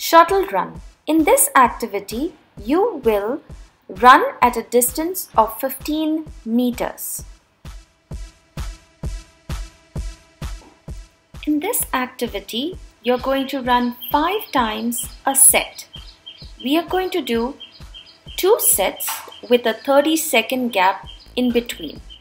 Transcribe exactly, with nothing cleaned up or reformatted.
Shuttle run. In this activity, you will run at a distance of fifteen meters. In this activity, you're going to run five times a set. We are going to do two sets with a thirty second gap in between.